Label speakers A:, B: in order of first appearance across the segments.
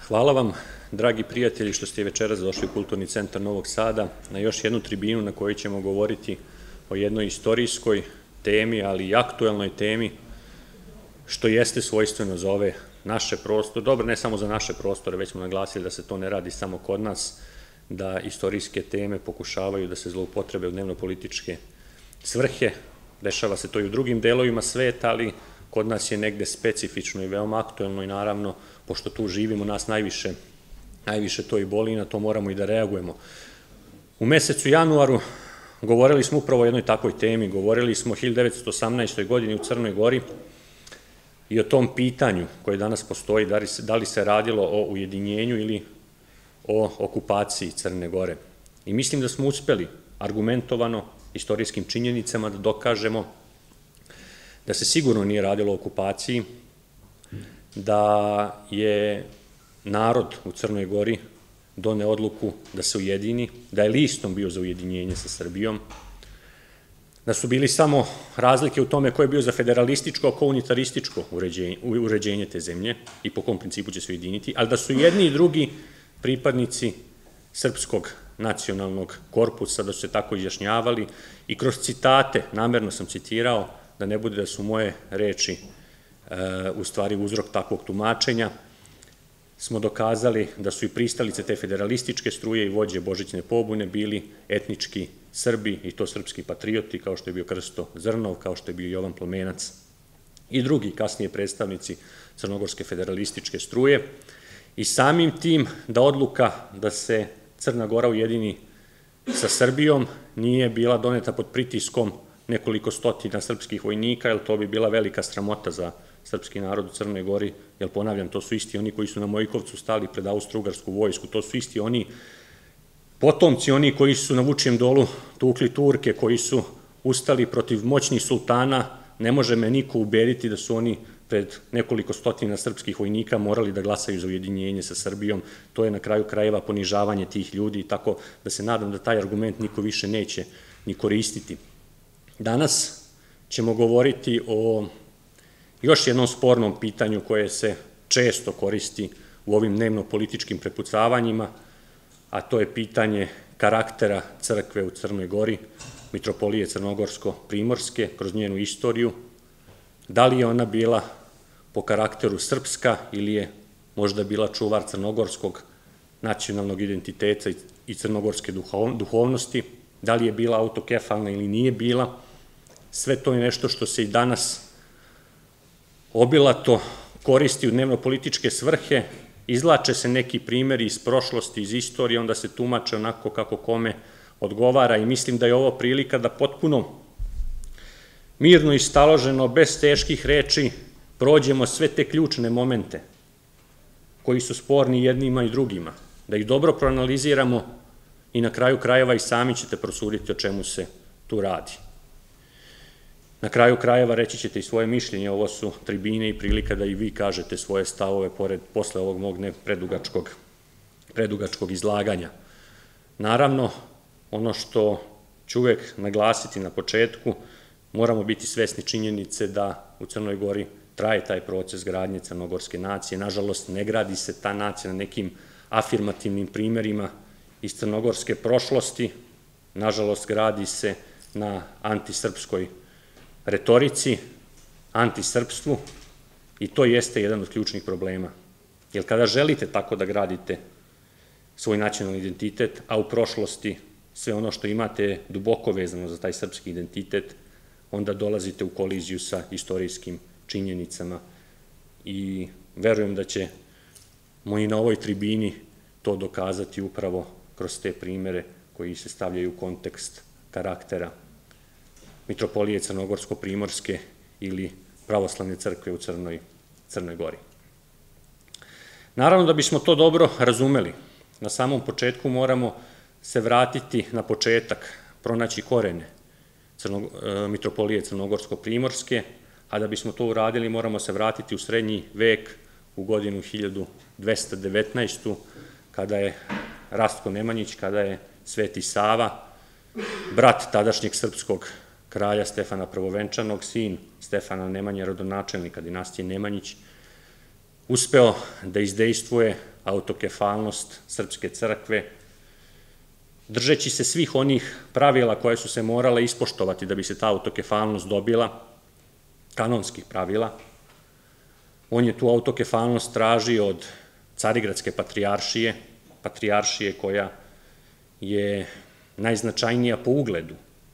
A: Hvala vam, dragi prijatelji, što ste večeras došli u Kulturni centar Novog Sada na još jednu tribinu na kojoj ćemo govoriti o jednoj istorijskoj temi, ali i aktuelnoj temi, što jeste svojstveno za ove naše prostore, dobro, ne samo za naše prostore, već smo naglasili da se to ne radi samo kod nas, da istorijske teme pokušavaju da se zloupotrebe u dnevno-političke svrhe. Dešava se to i u drugim delovima sveta, ali kod nas je negde specifično i veoma aktuelno i naravno, pošto tu živimo, nas najviše to i boli i na to moramo i da reagujemo. U mesecu januaru govorili smo upravo o jednoj takvoj temi, govorili smo o 1918. godini u Crnoj Gori i o tom pitanju koje danas postoji, da li se radilo o ujedinjenju ili o okupaciji Crne Gore. I mislim da smo uspeli argumentovano istorijskim činjenicama da dokažemo da se sigurno nije radilo o okupaciji, da je narod u Crnoj Gori doneo odluku da se ujedini, da je listom bio za ujedinjenje sa Srbijom, da su bili samo razlike u tome ko je bio za federalističko, a ko unitarističko uređenje te zemlje i po kom principu će se ujediniti, ali da su jedni i drugi pripadnici srpskog nacionalnog korpusa, da su se tako izjašnjavali i kroz citate, namerno sam citirao, da ne bude da su moje reči u stvari uzrok takvog tumačenja, smo dokazali da su i pristalice te federalističke struje i vođe Božićne pobune bili etnički Srbi i to srpski patrioti, kao što je bio Krsto Zrnov, kao što je bio Jovan Plomenac i drugi kasnije predstavnici crnogorske federalističke struje. I samim tim da odluka da se Crna Gora ujedini sa Srbijom nije bila doneta pod pritiskom nekoliko stotina srpskih vojnika, jer to bi bila velika sramota za srpski narod u Crnoj Gori, jer ponavljam, to su isti oni koji su na Mojkovcu stali pred austro-ugarsku vojsku, to su isti oni potomci, oni koji su na Vučijem dolu tukli Turke, koji su ustali protiv moćnih sultana. Ne može me niko ubediti da su oni pred nekoliko stotina srpskih vojnika morali da glasaju za ujedinjenje sa Srbijom. To je na kraju krajeva ponižavanje tih ljudi, tako da se nadam da taj argument niko više neće ni koristiti. Danas ćemo govoriti o još jednom spornom pitanju koje se često koristi u ovim dnevno-političkim prepucavanjima, a to je pitanje karaktera crkve u Crnoj Gori, mitropolije Crnogorsko-Primorske, kroz njenu istoriju. Da li je ona bila po karakteru srpska ili je možda bila čuvar crnogorskog nacionalnog identiteta i crnogorske duhovnosti, da li je bila autokefalna ili nije bila. Sve to je nešto što se i danas obilato koristi u dnevno-političke svrhe, izvlače se neki primjeri iz prošlosti, iz istorije, onda se tumače onako kako kome odgovara i mislim da je ovo prilika da potpuno mirno i staloženo, bez teških reči, prođemo sve te ključne momente koji su sporni jednima i drugima, da ih dobro proanaliziramo i na kraju krajeva i sami ćete prosuditi o čemu se tu radi. Na kraju krajeva reći ćete i svoje mišljenje, ovo su tribine i prilika da i vi kažete svoje stavove posle ovog mog ne predugačkog izlaganja. Naravno, ono što ću uvek naglasiti na početku, moramo biti svesni činjenice da u Crnoj Gori traje taj proces gradnje crnogorske nacije. Nažalost, ne gradi se ta nacija na nekim afirmativnim primerima iz crnogorske prošlosti, nažalost, gradi se na antisrpskoj retorici, antisrpstvu i to jeste jedan od ključnih problema. Jer kada želite tako da gradite svoj nacionalni identitet, a u prošlosti sve ono što imate je duboko vezano za taj srpski identitet, onda dolazite u koliziju sa istorijskim činjenicama i verujem da će moji na ovoj tribini to dokazati upravo kroz te primere koji se stavljaju u kontekst karaktera mitropolije Crnogorsko-Primorske ili pravoslavne crkve u Crnoj Gori. Naravno da bismo to dobro razumeli, na samom početku moramo se vratiti na početak, pronaći korene mitropolije Crnogorsko-Primorske, a da bismo to uradili moramo se vratiti u srednji vek, u godinu 1219. kada je Rastko Nemanjić, kada je Sveti Sava, brat tadašnjeg srpskog kralja Stefana Prvovenčanog, sin Stefana Nemanje, rodonačelnika dinastije Nemanjić, uspeo da izdejstvuje autokefalnost Srpske crkve, držeći se svih onih pravila koje su se morale ispoštovati da bi se ta autokefalnost dobila, kanonskih pravila. On je tu autokefalnost tražio od Carigradske patrijaršije koja je najznačajnija po ugledu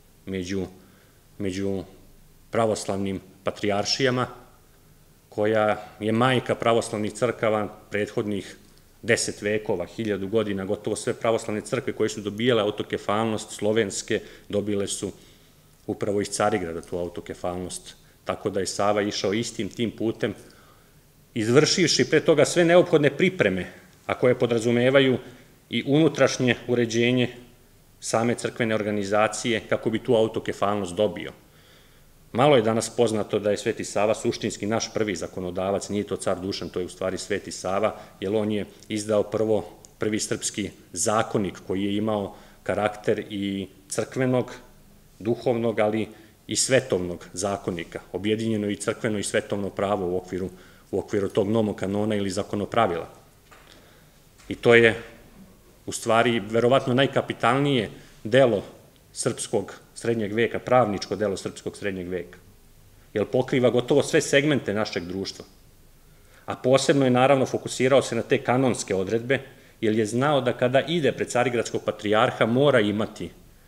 A: među pravoslavnim patrijaršijama, koja je majka pravoslavnih crkava prethodnih 10 vekova, 1000 godina, gotovo sve pravoslavne crkve koje su dobijale autokefalnost slovenske, dobile su upravo iz Carigrada tu autokefalnost, tako da je Sava išao istim tim putem, izvršivši pre toga sve neophodne pripreme, a koje podrazumevaju i unutrašnje uređenje same crkvene organizacije kako bi tu autokefalnost dobio. Malo je danas poznato da je Sveti Sava suštinski naš prvi zakonodavac, nije to car Dušan, to je u stvari Sveti Sava, jer on je izdao prvi srpski zakonik koji je imao karakter i crkvenog, duhovnog, ali i svetovnog zakonika, objedinjeno i crkveno i svetovno pravo u okviru tog nomokanona ili zakonopravila. I to je u stvari verovatno najkapitalnije delo srpskog srednjeg veka, pravničko delo srpskog srednjeg veka, jer pokriva gotovo sve segmente našeg društva. A posebno je naravno fokusirao se na te kanonske odredbe, jer je znao da kada ide pred Carigradskog patrijarha mora imati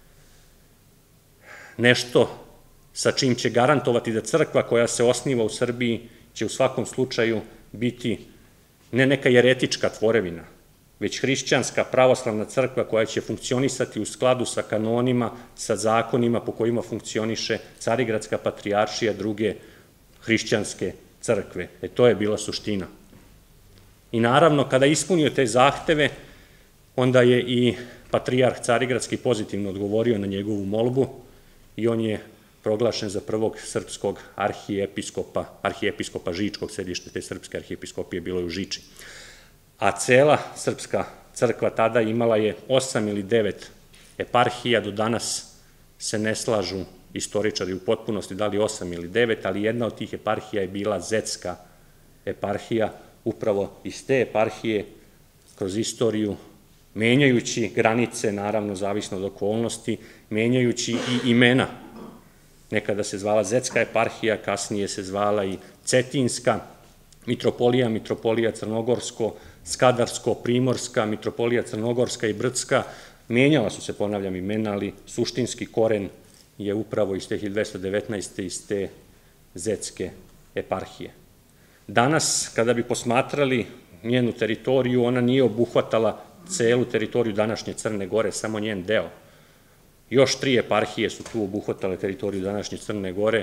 A: nešto sa čim će garantovati da crkva koja se osniva u Srbiji će u svakom slučaju biti ne neka jeretička tvorevina, već hrišćanska pravoslavna crkva koja će funkcionisati u skladu sa kanonima, sa zakonima po kojima funkcioniše Carigradska patrijaršija, druge hrišćanske crkve. To je bila suština. I naravno, kada je ispunio te zahteve, onda je i patrijarh Carigradski pozitivno odgovorio na njegovu molbu i on je proglašen za prvog srpskog arhijepiskopa Žičkog, sedište te srpske arhijepiskopije bilo je u Žiči. A cela srpska crkva tada imala je 8 ili 9 eparhija, do danas se ne slažu istoričari u potpunosti da li 8 ili 9, ali jedna od tih eparhija je bila Zetska eparhija, upravo iz te eparhije kroz istoriju, menjajući granice, naravno zavisno od okolnosti, menjajući i imena. Nekada se zvala Zetska eparhija, kasnije se zvala i Cetinska, mitropolija Crnogorsko, Skadarsko, Primorska, mitropolija Crnogorska i Brdska. Menjala su se, ponavljam, imena, ali suštinski koren je upravo iz te 1219. iz te Zetske eparhije. Danas, kada bi posmatrali njenu teritoriju, ona nije obuhvatala celu teritoriju današnje Crne Gore, samo njen deo. Još 3 eparhije su tu obuhvatale teritoriju današnje Crne Gore,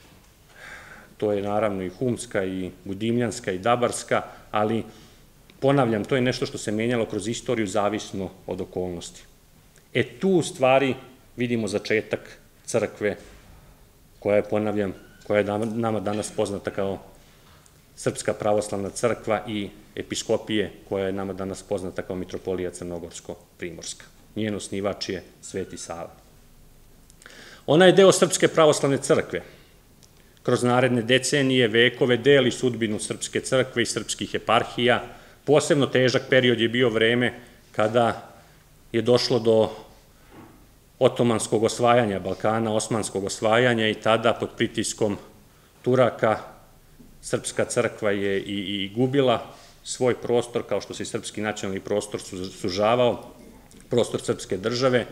A: to je naravno i Humska, i Budimljanska, i Dabarska, ali ponavljam, to je nešto što se menjalo kroz istoriju zavisno od okolnosti. Tu u stvari vidimo začetak crkve koja je, ponavljam, koja je nama danas poznata kao Srpska pravoslavna crkva i episkopije koja je nama danas poznata kao mitropolija Crnogorsko-Primorska. Njen osnivač je Sveti Sava. Ona je deo Srpske pravoslavne crkve. Kroz naredne decenije, vekove deli sudbinu Srpske crkve i srpskih eparhija. Posebno težak period je bio vreme kada je došlo do otomanskog osvajanja Balkana, osmanskog osvajanja i tada pod pritiskom Turaka Srpska crkva je i gubila svoj prostor, kao što se i srpski nacionalni prostor sužavao, prostor srpske države,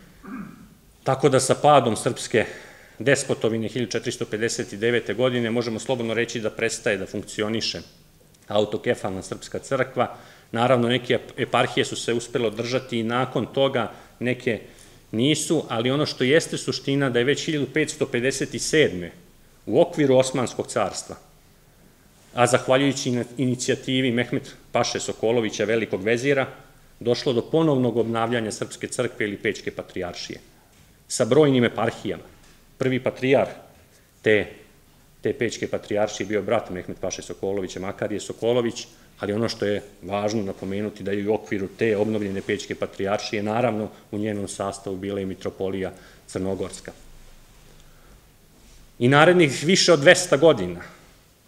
A: tako da sa padom srpske despotovine 1459. godine možemo slobodno reći da prestaje da funkcioniše autokefalna srpska crkva. Naravno, neke eparhije su se uspelo držati i nakon toga neke nisu, ali ono što jeste suština da je već 1557. u okviru Osmanskog carstva, a zahvaljujući inicijativi Mehmet Paše Sokolovića, velikog vezira, došlo do ponovnog obnavljanja Srpske crkve ili Pećke patrijaršije sa brojnim eparhijama. Prvi patrijar te Pećke patrijaršije bio brat Mehmet Paše Sokolovića, Makarije Sokolović, ali ono što je važno napomenuti da je u okviru te obnovljene Pećke patrijaršije, naravno u njenom sastavu bila i mitropolija Crnogorska. I narednih više od 200 godina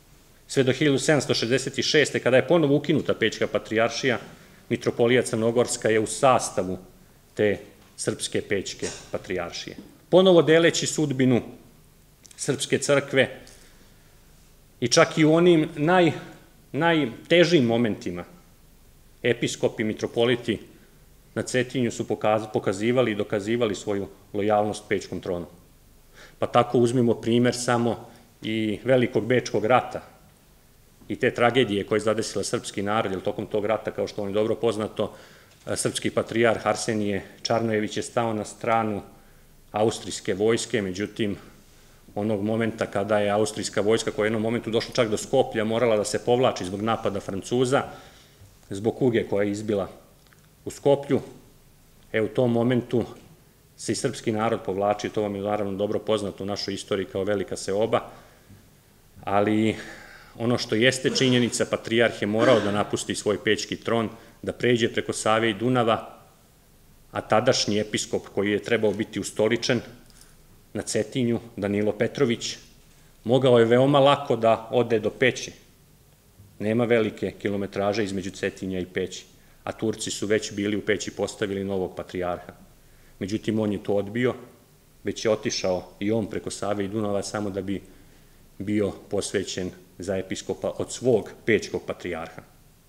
A: sve do 1766. kada je ponovo ukinuta Pećka patrijaršija, mitropolija Crnogorska je u sastavu te srpske Pećke patrijaršije. Ponovo deleći sudbinu srpske crkve i čak i u onim najtežim momentima episkopi, mitropoliti na Cetinju su pokazivali i dokazivali svoju lojalnost Pećkom tronu. Pa tako uzmimo primer samo i Velikog Bečkog rata i te tragedije koje je zadesila srpski narod, jer tokom tog rata, kao što vam je dobro poznato, srpski patrijarh Arsenije Čarnojević je stao na stranu austrijske vojske, međutim, onog momenta kada je austrijska vojska, koja je u jednom momentu došla čak do Skoplja, morala da se povlači zbog napada Francuza, zbog kuge koja je izbila u Skoplju, u tom momentu se i srpski narod povlači, to vam je naravno dobro poznato u našoj istoriji kao velika seoba, ali ono što jeste činjenica, patrijarh je morao da napusti svoj Pećki tron, da pređe preko Save i Dunava, a tadašnji episkop koji je trebao biti ustoličen na Cetinju, Danilo Petrović, mogao je veoma lako da ode do Peći. Nema velike kilometraže između Cetinja i Peći, a Turci su već bili u Peći postavili novog patrijarha. Međutim, on je to odbio, već je otišao i on preko Save i Dunava samo da bi bio posvećen za episkopa od svog Pećkog patrijarha.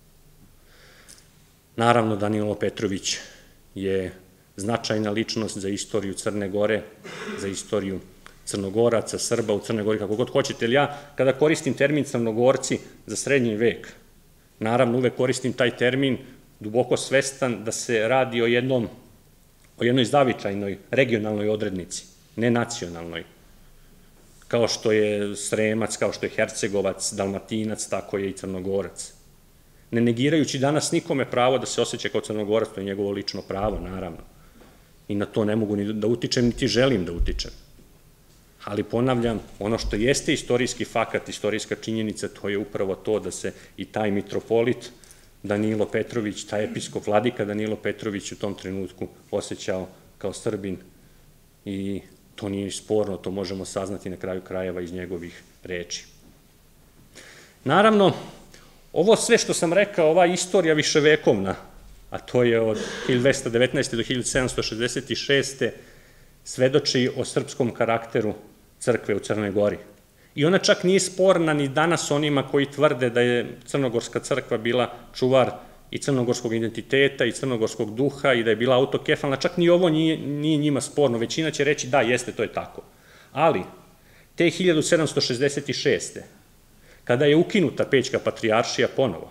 A: Naravno, Danilo Petrović je značajna ličnost za istoriju Crne Gore, za istoriju Crnogoraca, Srba u Crnoj Gori, kako god hoćete. Ali ja, kada koristim termin Crnogorci za srednji vek, naravno uvek koristim taj termin duboko svestan da se radi o jednoj zavičajnoj regionalnoj odrednici, ne nacionalnoj, kao što je Sremac, kao što je Hercegovac, Dalmatinac, tako je i Crnogorac. Ne negirajući danas nikome pravo da se osjeća kao Crnogorac, to je njegovo lično pravo, naravno. I na to ne mogu ni da utičem, niti želim da utičem. Ali ponavljam, ono što jeste istorijski fakat, istorijska činjenica, to je upravo to da se i taj mitropolit Danilo Petrović, taj episkop vladika Danilo Petrović u tom trenutku osjećao kao Srbin i to nije sporno, to možemo saznati na kraju krajeva iz njegovih reči. Naravno, ovo sve što sam rekao, ova istorija viševekovna, a to je od 1219. do 1766. svedoči o srpskom karakteru crkve u Crnoj Gori. I ona čak nije sporna ni danas onima koji tvrde da je Crnogorska crkva bila čuvar i crnogorskog identiteta i crnogorskog duha i da je bila autokefalna, čak ni ovo nije njima sporno. Većina će reći da, jeste, to je tako. Ali, te 1766. kada je ukinuta Pećka patrijaršija ponovo,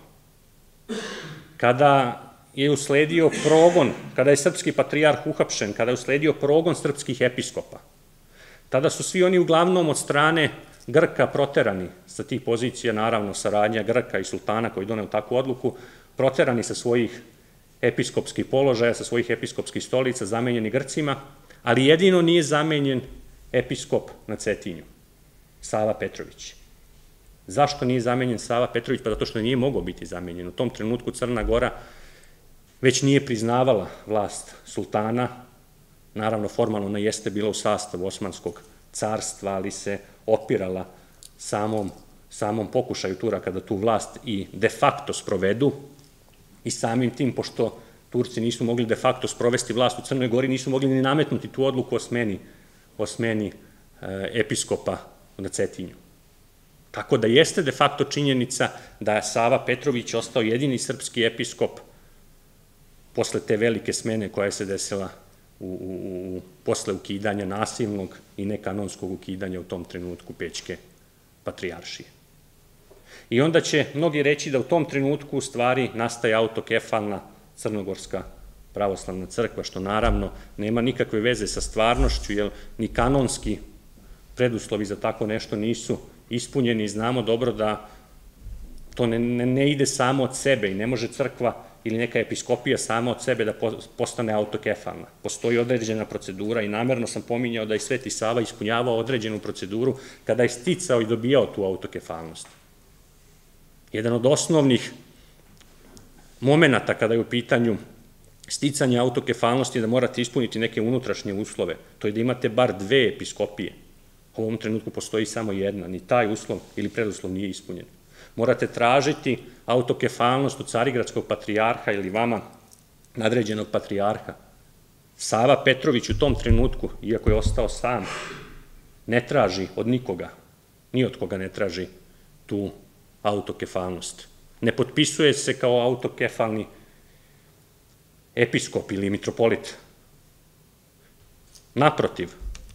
A: kada je usledio progon, kada je srpski patrijarh uhapšen, kada je usledio progon srpskih episkopa, tada su svi oni uglavnom od strane Grka proterani sa tih pozicija, naravno saradnja Grka i sultana koji doneo takvu odluku, proterani sa svojih episkopskih položaja, sa svojih episkopskih stolica, zamenjeni Grcima, ali jedino nije zamenjen episkop na Cetinju, Sava Petrović. Zašto nije zamenjen Sava Petrović? Pa zato što nije mogao biti zamenjen. U tom trenutku Crna Gora već nije priznavala vlast sultana, naravno formalno ona jeste bila u sastavu Osmanskog carstva, ali se opirala samom pokušaju Turaka da tu vlast i de facto sprovedu i samim tim, pošto Turci nisu mogli de facto sprovesti vlast u Crnoj Gori, nisu mogli ni nametnuti tu odluku o smeni episkopa na Cetinju. Tako da jeste de facto činjenica da je Sava Petrović ostao jedini srpski episkop posle te velike smene koja se desila posle ukidanja nasilnog i nekanonskog ukidanja u tom trenutku Pećke patrijaršije. I onda će mnogi reći da u tom trenutku u stvari nastaje autokefalna Crnogorska pravoslavna crkva, što naravno nema nikakve veze sa stvarnošću, jer ni kanonski preduslovi za tako nešto nisu ispunjeni i znamo dobro da to ne ide samo od sebe i ne može crkva ili neka episkopija sama od sebe da postane autokefalna. Postoji određena procedura i namerno sam pominjao da je Sveti Sava ispunjavao određenu proceduru kada je sticao i dobijao tu autokefalnost. Jedan od osnovnih momenta kada je u pitanju sticanje autokefalnosti je da morate ispuniti neke unutrašnje uslove. To je da imate bar 2 episkopije. U ovom trenutku postoji samo jedna, ni taj uslov ili preduslov nije ispunjen. Morate tražiti autokefalnost od carigradskog patrijarha ili vama nadređenog patrijarha. Sava Petrović u tom trenutku, iako je ostao sam, ne traži od nikoga, ni od koga ne traži tu autokefalnost. Ne potpisuje se kao autokefalni episkop ili mitropolit. Naprotiv,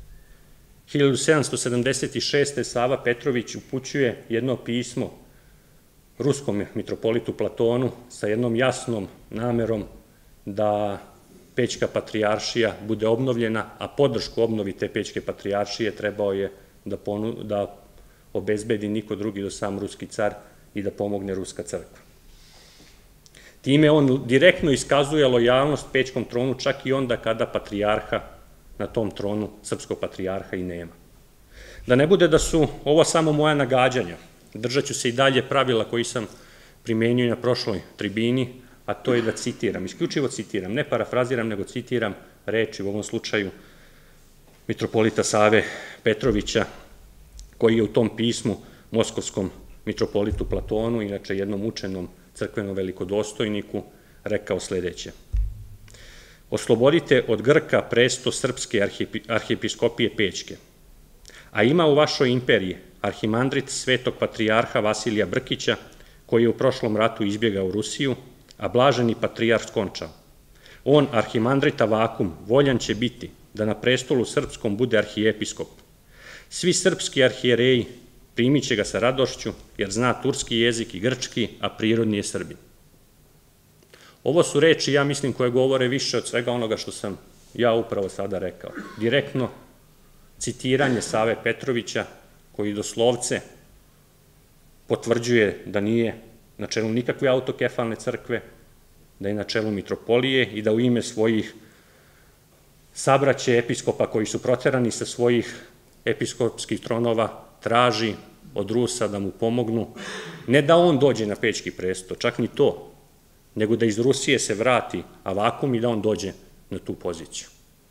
A: 1776. Sava Petrović upućuje jedno pismo ruskom mitropolitu Platonu sa jednom jasnom namerom da Pećka patrijaršija bude obnovljena, a podršku obnovi te Pećke patrijaršije trebao je da obezbedi niko drugi do sam ruski car i da pomogne ruska crkva. Time on direktno iskazuje lojalnost Pećkom tronu čak i onda kada patrijarha na tom tronu, srpskog patrijarha, i nema. Da ne bude da su ovo samo moja nagađanja, držat ću se i dalje pravila koji sam primenio na prošloj tribini, a to je da citiram, isključivo citiram, ne parafraziram, nego citiram reči, u ovom slučaju, mitropolita Save Petrovića, koji je u tom pismu moskovskom mitropolitu Platonu, inače jednom učenom crkvenom velikodostojniku, rekao sledeće: oslobodite od Grka presto srpske arhijepiskopije Pećke, a ima u vašoj imperiji arhimandrit svetog patrijarha Vasilija Brkića, koji je u prošlom ratu izbjegao u Rusiju, a blaženi patrijarh skončao. On, arhimandrita vakum, voljan će biti da na prestolu srpskom bude arhijepiskop. Svi srpski arhijereji primit će ga sa radošću, jer zna turski jezik i grčki, a prirodni je Srbin. Ovo su reči, ja mislim, koje govore više od svega onoga što sam ja upravo sada rekao. Direktno citiranje Save Petrovića, koji doslovce potvrđuje da nije na čelu nikakve autokefalne crkve, da je na čelu mitropolije i da u ime svojih sabraće episkopa koji su proterani sa svojih episkopskih tronova traži od Rusa da mu pomognu, ne da on dođe na Pećki presto, čak ni to, nego da iz Rusije se vrati Avakum i da on dođe na tu poziciju.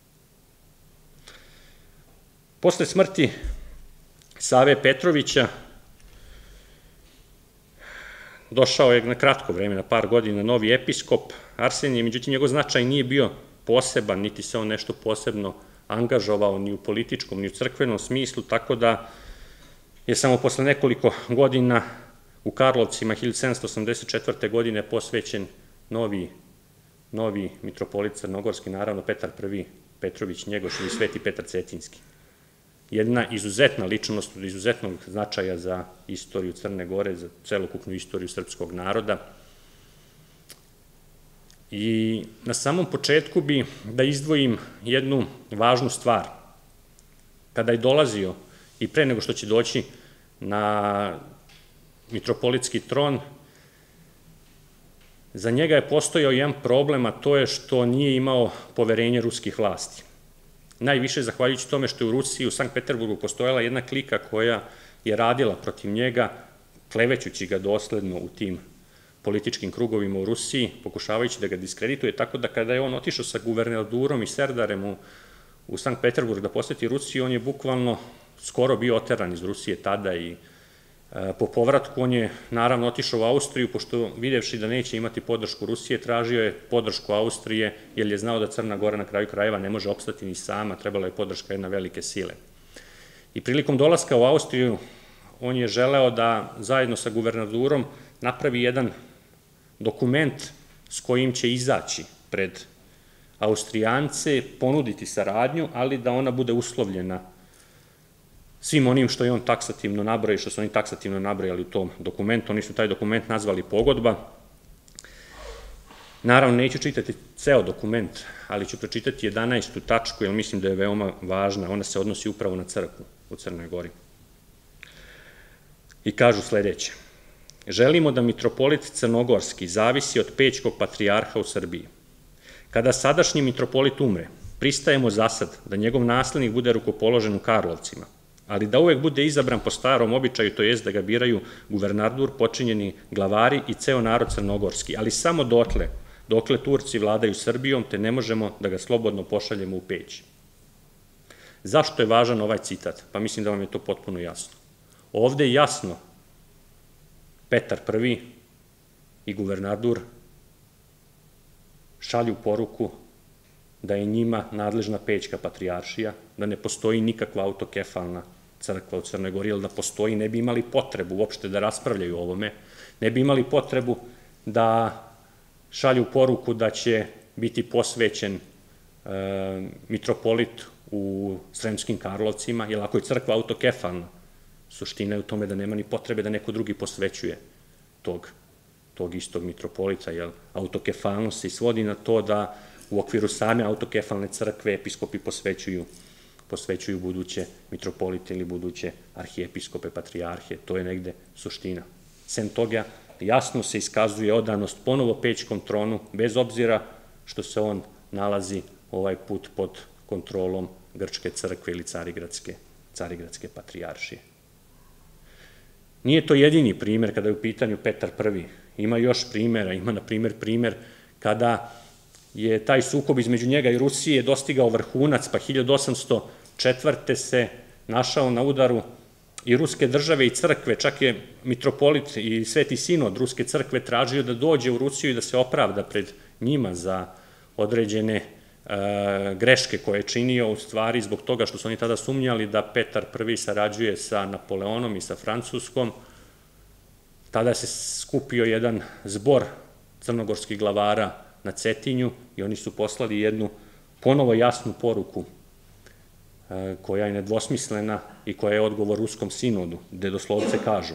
A: Posle smrti Save Petrovića došao je na kratko vreme, na par godina, novi episkop Arsenije, međutim njegov značaj nije bio poseban, niti se on nešto posebno angažovao ni u političkom, ni u crkvenom smislu, tako da je samo posle nekoliko godina u Karlovcima 1784. godine posvećen novi mitropolit crnogorski, naravno Petar I Petrović Njegoš ili Sveti Petar Cetinski. Jedna izuzetna ličnost od izuzetnog značaja za istoriju Crne Gore, za celokupnu istoriju srpskog naroda. I na samom početku bi da izdvojim jednu važnu stvar. Kada je dolazio i pre nego što će doći na mitropolitski tron, za njega je postojao jedan problem, a to je što nije imao poverenje ruskih vlasti. Najviše zahvaljujući tome što je u Rusiji, u Sankt Peterburgu, postojala jedna klika koja je radila protiv njega, klevećući ga dosledno u tim političkim krugovima u Rusiji, pokušavajući da ga diskredituje, tako da kada je on otišao sa guvernadurom i Serdarem u Sankt Peterburg da poseti Rusiju, on je bukvalno skoro bio oteran iz Rusije tada i po povratku on je naravno otišao u Austriju, pošto videvši da neće imati podršku Rusije, tražio je podršku Austrije, jer je znao da Crna Gora na kraju krajeva ne može opstati ni sama, trebala je podrška jedne velike sile. I prilikom dolaska u Austriju, on je želeo da zajedno sa guvernadurom napravi jedan dokument s kojim će izaći pred Austrijance, ponuditi saradnju, ali da ona bude uslovljena svim onim što je on taksativno nabrojao i što su oni taksativno nabrojali u tom dokumentu. Oni su taj dokument nazvali pogodba. Naravno, neću čitati ceo dokument, ali ću pročitati 11. tačku, jer mislim da je veoma važna. Ona se odnosi upravo na crkvu u Crnoj Gori. I kažu sledeće: želimo da mitropolit crnogorski zavisi od Pećkog patrijarha u Srbiji. Kada sadašnji mitropolit umre, pristajemo zasad da njegov naslednik bude rukopoložen u Karlovcima, ali da uvek bude izabran po starom običaju, to jest da ga biraju guvernadur, počinjeni glavari i ceo narod crnogorski, ali samo dokle Turci vladaju Srbijom, te ne možemo da ga slobodno pošaljemo u Peć. Zašto je važan ovaj citat? Pa mislim da vam je to potpuno jasno. Ovde je jasno Petar I i guvernadur šalju poruku da je njima nadležna Pećka patrijaršija, da ne postoji nikakva autokefalna crkva u Crnoj Gori, jer da postoji ne bi imali potrebu uopšte da raspravljaju o ovome, ne bi imali potrebu da šalju poruku da će biti posvećen mitropolit u Sremskim Karlovcima, jer ako je crkva autokefalna, suština je u tome da nema ni potrebe da neko drugi posvećuje tog istog mitropolita, jer autokefalnost se svodi na to da u okviru same autokefalne crkve episkopi posvećuju buduće mitropolite ili buduće arhijepiskope, patrijarhe, to je negde suština. Sem toga, jasno se iskazuje odanost ponovo Pećkom tronu, bez obzira što se on nalazi ovaj put pod kontrolom Grčke crkve ili Carigradske patrijaršije. Nije to jedini primer kada je u pitanju Petar I. Ima još primjera, ima na primer kada je taj sukob između njega i Rusije dostigao vrhunac, pa 1804. se našao na udaru i ruske države i crkve, čak je mitropolit i Sveti sinod ruske crkve tražio da dođe u Rusiju i da se opravda pred njima za određene greške koje je činio, u stvari zbog toga što su oni tada sumnjali da Petar I sarađuje sa Napoleonom i sa Francuskom. Tada se skupio jedan zbor crnogorskih glavara na Cetinju i oni su poslali jednu ponovo jasnu poruku koja je nedvosmislena i koja je odgovor ruskom sinodu, gde doslovce kažu: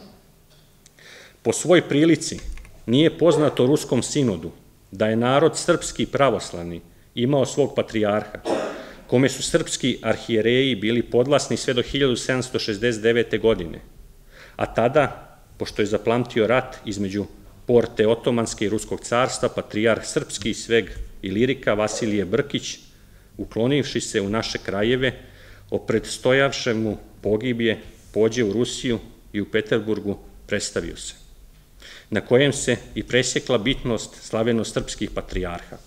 A: po svoj prilici nije poznato ruskom sinodu da je narod srpski pravoslavni imao svog patrijarha, kome su srpski arhijereji bili podvlasni sve do 1769. godine, a tada, pošto je zaplamtio rat između Porte Otomanske i Ruskog carstva, patrijarh srpski Sveg Ilirika Vasilije Brkić, uklonivši se u naše krajeve, o predstojavšemu pogibje, pođe u Rusiju i u Peterburgu predstavio se, na kojem se i presjekla bitnost slaveno-srpskih patrijarha.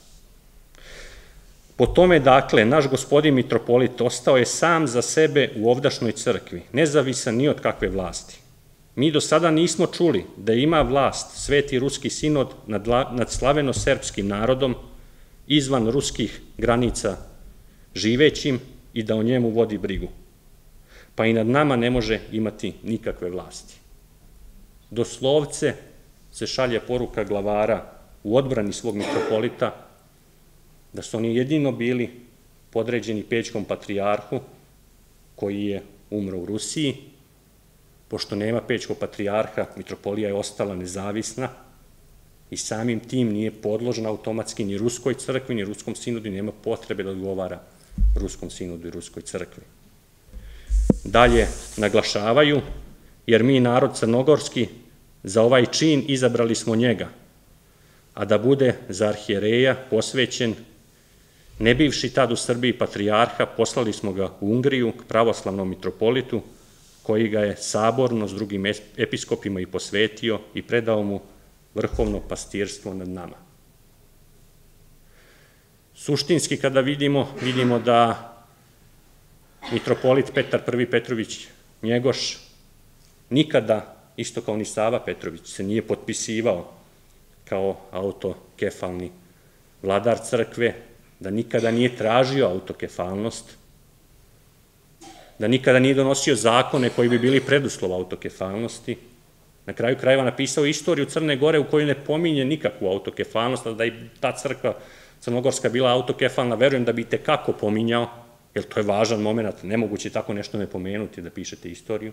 A: Po tome, dakle, naš gospodin mitropolit ostao je sam za sebe u ovdašnjoj crkvi, nezavisan ni od kakve vlasti. Mi do sada nismo čuli da ima vlast Sveti ruski sinod nad slaveno-srpskim narodom izvan ruskih granica živećim i da o njemu vodi brigu. Pa i nad nama ne može imati nikakve vlasti. Doslovce se šalje poruka glavara u odbrani svog mitropolita da su oni jedino bili podređeni Pećkom patrijarhu koji je umro u Rusiji. Pošto nema Pećkog patrijarha, mitropolija je ostala nezavisna i samim tim nije podložna automatski ni ruskoj crkvi, ni ruskom sinodu i nema potrebe da odgovara ruskom sinodu i ruskoj crkvi. Dalje naglašavaju, jer mi, narod crnogorski, za ovaj čin izabrali smo njega, a da bude za arhijereja posvećen, ne bivši tad u Srbiji patrijarha, poslali smo ga u Ungriju k pravoslavnom mitropolitu, koji ga je saborno s drugim episkopima i posvetio i predao mu vrhovno pastirstvo nad nama. Suštinski kada vidimo da mitropolit Petar I Petrović Njegoš nikada, isto kao ni Sava Petrović, se nije potpisivao kao autokefalni vladar crkve, da nikada nije tražio autokefalnost, da nikada nije donosio zakone koji bi bili preduslov autokefalnosti. Na kraju krajeva napisao istoriju Crne Gore u kojoj ne pominje nikakvu autokefalnost, a da je ta crkva crnogorska bila autokefalna, verujem da bi te kako pominjao, jer to je važan moment, nemoguće tako nešto ne pomenuti da pišete istoriju.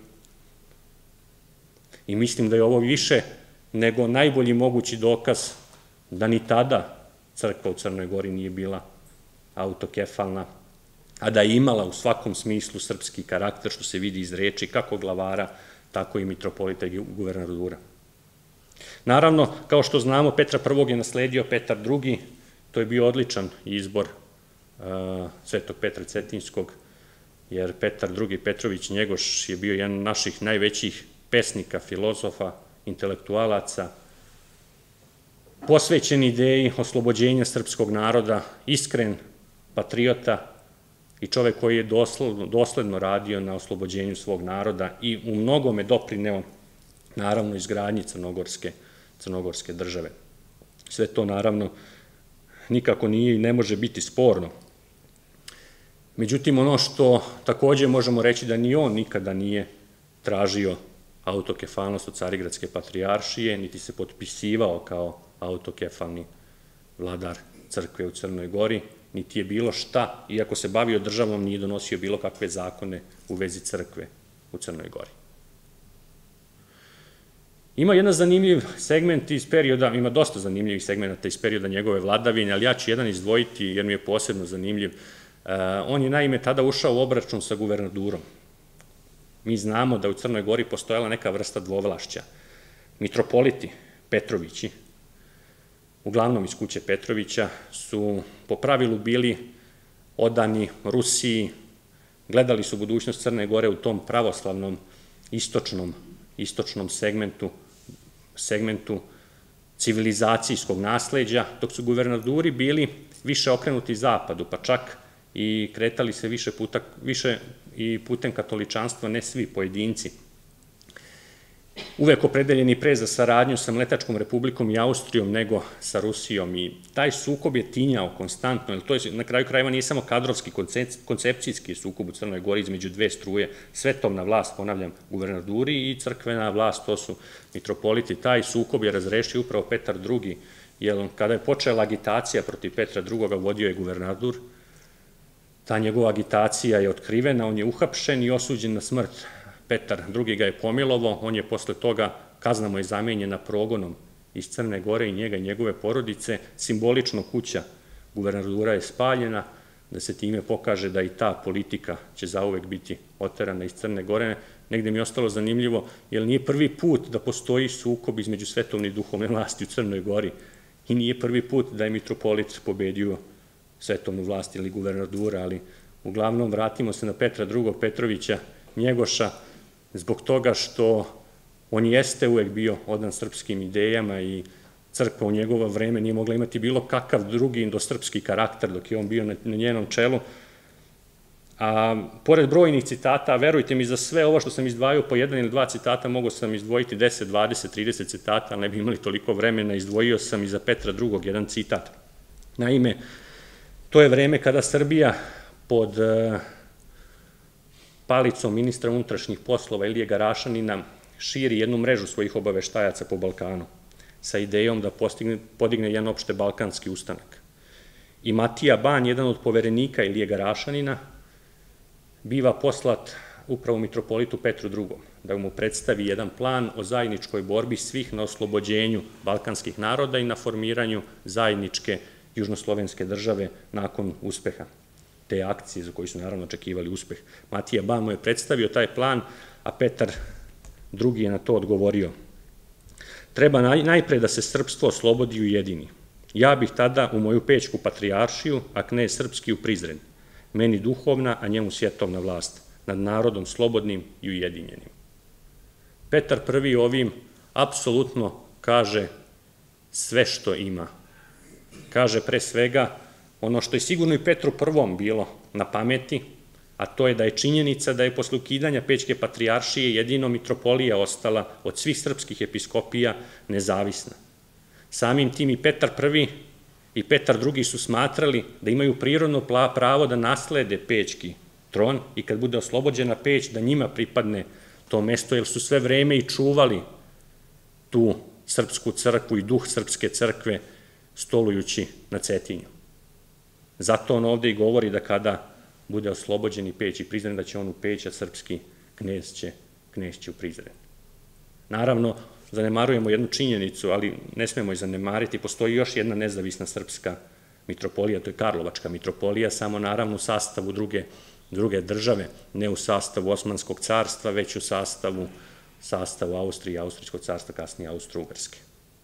A: I mislim da je ovo više nego najbolji mogući dokaz da ni tada crkva u Crnoj Gori nije bila autokefalna, a da je imala u svakom smislu srpski karakter, što se vidi iz reči kako glavara, tako i mitropolita i guvernadura. Naravno, kao što znamo, Petra I je nasledio Petar II, to je bio odličan izbor Svetog Petra Cetinjskog, jer Petar II Petrović Njegoš je bio jedan od naših najvećih pesnika, filozofa, intelektualaca, posvećen ideji oslobođenja srpskog naroda, iskren patriota i čovek koji je dosledno radio na oslobođenju svog naroda i u mnogome doprineo naravno izgradnji crnogorske države. Sve to naravno nikako nije i ne može biti sporno. Međutim, ono što takođe možemo reći da ni on nikada nije tražio autokefalnost od Carigradske patrijaršije, niti se potpisivao kao autokefalni vladar crkve u Crnoj Gori, niti je bilo šta, iako se bavio državom, nije donosio bilo kakve zakone u vezi crkve u Crnoj Gori. Ima jedan zanimljiv segment iz perioda, ima dosta zanimljivih segmenta iz perioda njegove vladavine, ali ja ću jedan izdvojiti jer mi je posebno zanimljiv. On je naime tada ušao u obračun sa guvernadurom. Mi znamo da u Crnoj Gori postojala neka vrsta dvovlašća. Mitropoliti Petrovići, uglavnom iz kuće Petrovića, su po pravilu bili odani Rusiji, gledali su budućnost Crne Gore u tom pravoslavnom istočnom segmentu civilizacijskog nasleđa, dok su guvernaduri bili više okrenuti zapadu, pa čak i kretali se više i putem katoličanstva, ne svi pojedinci. Uvek opredeljeni pre za saradnju sa Mletačkom republikom i Austrijom nego sa Rusijom i taj sukob je tinjao konstantno, jer to je na kraju krajeva nije samo kadrovski, koncepcijski sukob u Crnoj Gori između dve struje, svetovna vlast, ponavljam, guvernaduri i crkvena vlast, to su mitropoliti. Taj sukob je razrešio upravo Petar II, jer kada je počela agitacija protiv Petra II, vodio je guvernadur. Ta njegova agitacija je otkrivena, on je uhapšen i osuđen na smrt. Petar II ga je pomilovao, on je posle toga, kazna mu je zamenjena progonom iz Crne Gore i njega i njegove porodice. Simbolično kuća guvernadura je spaljena, da se time pokaže da i ta politika će zauvek biti oterana iz Crne Gore. Negde mi je ostalo zanimljivo, jer nije prvi put da postoji sukob između svetovne i duhovne vlasti u Crnoj Gori i nije prvi put da je mitropolit pobedio svetovnu vlast ili guvernadura, ali uglavnom vratimo se na Petra II. Petrovića Njegoša, zbog toga što on jeste uvek bio odan srpskim idejama i crkva u njegovo vreme nije mogla imati bilo kakav drugi indosrpski karakter dok je on bio na njenom čelu. A pored brojnih citata, verujte mi, za sve ovo što sam izdvajao po jedan ili dva citata, mogao sam izdvojiti 10, 20, 30 citata, ali ne bi imali toliko vremena, izdvojio sam i za Petra II. Jedan citat. Naime, to je vreme kada Srbija pod palicom ministra unutrašnjih poslova Ilije Garašanina širi jednu mrežu svojih obaveštajaca po Balkanu sa idejom da podigne jedan opšte balkanski ustanak. I Matija Ban, jedan od poverenika Ilije Garašanina, biva poslat upravo mitropolitu Petru II. Da mu predstavi jedan plan o zajedničkoj borbi svih na oslobođenju balkanskih naroda i na formiranju zajedničke južnoslovenske države nakon uspeha te akcije za koju su naravno očekivali uspeh. Matija Ban mu je predstavio taj plan, a Petar II. Je na to odgovorio. Treba najpre da se srpstvo oslobodi i ujedini. Ja bih tada u moju Pećku patrijaršiju, a knez srpski u Prizren. Meni duhovna, a njemu svjetovna vlast. Nad narodom slobodnim i ujedinjenim. Petar I. ovim apsolutno kaže sve što ima. Kaže pre svega ono što je sigurno i Petru I. bilo na pameti, a to je da je činjenica da je posle ukidanja Pećke patrijaršije jedino mitropolija ostala od svih srpskih episkopija nezavisna. Samim tim i Petar I. i Petar II. Su smatrali da imaju prirodno pravo da naslede Pećki tron i kad bude oslobođena Peć da njima pripadne to mesto, jer su sve vreme i čuvali tu srpsku crkvu i duh srpske crkve stolujući na Cetinju. Zato on ovde i govori da kada bude oslobođen i Peć i Prizren, da će on u Peć, a srpski knez će u Prizren. Naravno, zanemarujemo jednu činjenicu, ali ne smemo je zanemariti, postoji još jedna nezavisna srpska mitropolija, to je Karlovačka mitropolija, samo naravno u sastavu druge države, ne u sastavu Osmanskog carstva, već u sastavu Austrije i Austrijskog carstva, kasnije Austro-Ugarske.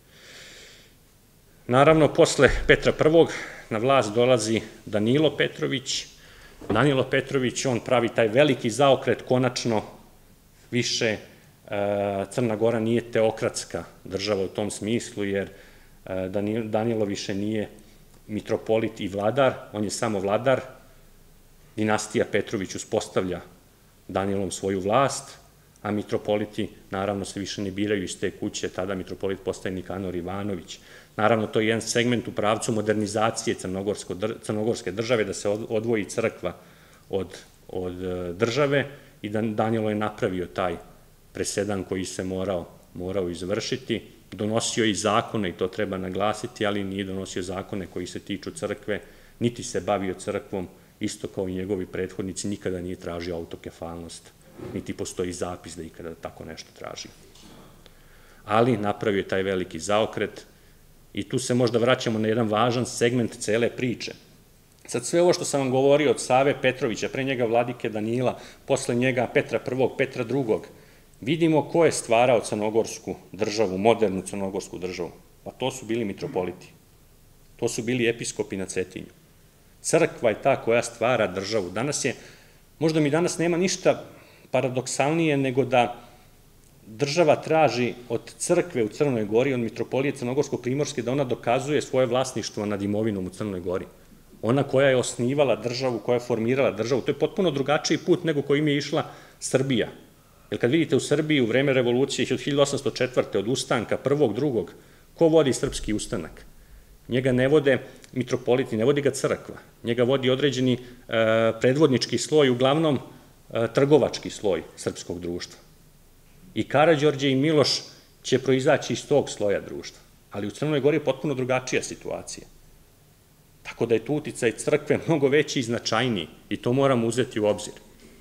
A: Naravno, posle Petra I. na vlast dolazi Danilo Petrović. Danilo Petrović, on pravi taj veliki zaokret, konačno više Crna Gora nije teokratska država u tom smislu, jer Danilo više nije mitropolit i vladar, on je samo vladar. Dinastija Petrović uspostavlja Danilom svoju vlast, a mitropoliti naravno se više ne biraju iz te kuće, tada mitropolit postaje Nikanor Ivanović. Naravno, to je jedan segment u pravcu modernizacije crnogorske države, da se odvoji crkva od države i Danilo je napravio taj presedan koji se morao izvršiti. Donosio i zakone, i to treba naglasiti, ali nije donosio zakone koji se tiču crkve, niti se bavio crkvom, isto kao i njegovi prethodnici, nikada nije tražio autokefalnost, niti postoji zapis da ikada tako nešto traži. Ali napravio je taj veliki zaokret i tu se možda vraćamo na jedan važan segment cele priče. Sad sve ovo što sam vam govorio od Save Petrovića, pre njega vladike Danila, posle njega Petra I, Petra II, vidimo ko je stvarao crnogorsku državu, modernu crnogorsku državu. Pa to su bili mitropoliti. To su bili episkopi na Cetinju. Crkva je ta koja stvara državu. Možda mi danas nema ništa paradoksalnije nego da država traži od crkve u Crnoj Gori, od mitropolije Crnogorsko-Primorske, da ona dokazuje svoje vlasništvo nad imovinom u Crnoj Gori. Ona koja je osnivala državu, koja je formirala državu, to je potpuno drugačiji put nego kojim je išla Srbija. Jer kad vidite u Srbiji u vreme revolucije od 1804. od ustanka prvog, drugog, ko vodi srpski ustanak? Njega ne vode mitropoliti, ne vodi ga crkva. Njega vodi određeni predvodnički sloj, uglavnom trgovački sloj srpskog društva. I Karađorđe i Miloš će proizaći iz tog sloja društva. Ali u Crnoj Gori je potpuno drugačija situacija. Tako da je tu uticaj crkve mnogo veći i značajniji i to moramo uzeti u obzir.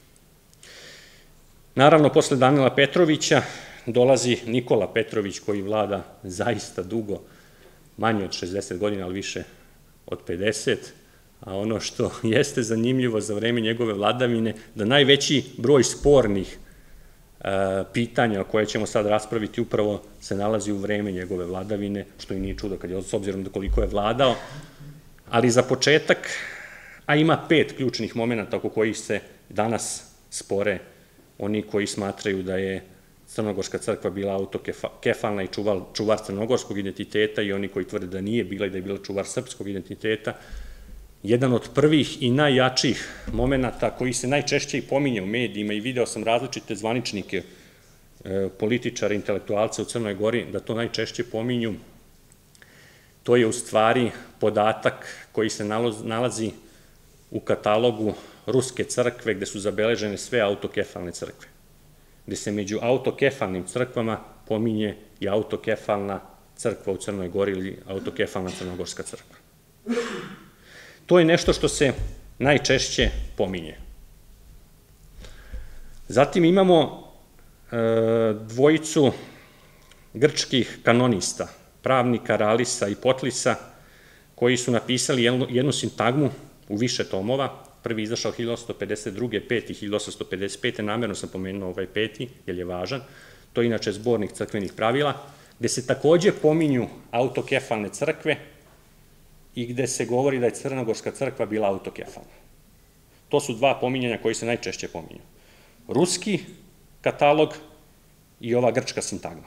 A: Naravno, posle Danila Petrovića dolazi Nikola Petrović koji vlada zaista dugo, manje od 60 godina, ali više od 50, a ono što jeste zanimljivo za vreme njegove vladavine, da najveći broj spornih pitanja o koje ćemo sad raspraviti upravo se nalazi u vreme njegove vladavine, što i nije čudo s obzirom da koliko je vladao, ali za početak, a ima 5 ključnih momenta oko kojih se danas spore oni koji smatraju da je Crnogorska crkva bila autokefalna i čuvar crnogorskog identiteta i oni koji tvrde da nije bila i da je bila čuvar srpskog identiteta. Jedan od prvih i najjačih momenta koji se najčešće i pominje u medijima i video sam različite zvaničnike, političare, intelektualce u Crnoj Gori, da to najčešće pominju, to je u stvari podatak koji se nalazi u katalogu Ruske crkve gde su zabeležene sve autokefalne crkve, gde se među autokefalnim crkvama pominje i autokefalna crkva u Crnoj Gori ili autokefalna crnogorska crkva. To je nešto što se najčešće pominje. Zatim imamo dvojicu grčkih kanonista, pravnika Ralisa i Potlisa, koji su napisali jednu sintagmu u više tomova. Prvi izašao 1852. peti 1855. Namerno sam pomenuo ovaj peti, jer je važan. To je inače zbornik crkvenih pravila, gde se takođe pominju autokefalne crkve i gde se govori da je Crnogorska crkva bila autokefalna. To su dva pominjanja koji se najčešće pominju. Ruski katalog i ova grčka sintagma.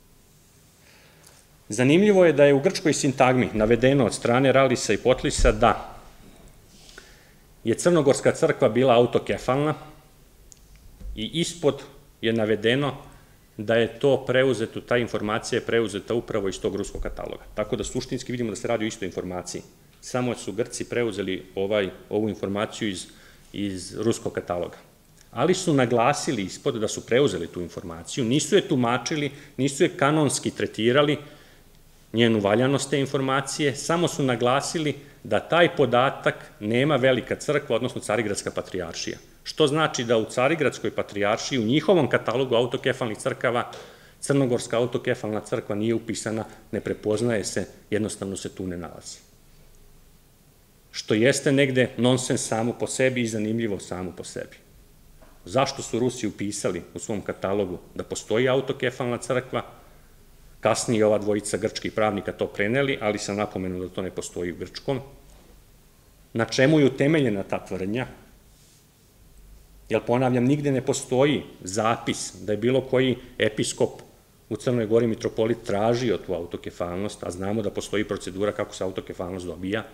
A: Zanimljivo je da je u grčkoj sintagmi navedeno od strane Ralisa i Potlisa da je Crnogorska crkva bila autokefalna i ispod je navedeno da je to preuzeto, ta informacija je preuzeta upravo iz tog ruskog kataloga. Tako da suštinski vidimo da se radi o istoj informaciji. Samo su Grci preuzeli ovu informaciju iz ruskog kataloga. Ali su naglasili ispod da su preuzeli tu informaciju, nisu je tumačili, nisu je kanonski tretirali, njenu valjanost te informacije, samo su naglasili da taj podatak nema velika crkva, odnosno Carigradska patrijaršija. Što znači da u Carigradskoj patrijaršiji, u njihovom katalogu autokefalnih crkava, Crnogorska autokefalna crkva nije upisana, ne prepoznaje se, jednostavno se tu ne nalazi. Što jeste negde nonsens samo po sebi i zanimljivo samo po sebi. Zašto su Rusi upisali u svom katalogu da postoji autokefalna crkva? Kasnije ova dvojica grčkih pravnika to preneli, ali sam napomenuo da to ne postoji u grčkom. Na čemu je utemeljena ta tvrdnja? Jer, ponavljam, nigde ne postoji zapis da je bilo koji episkop u Crnoj Gori, mitropolit, tražio tu autokefalnost, a znamo da postoji procedura kako se autokefalnost dobija.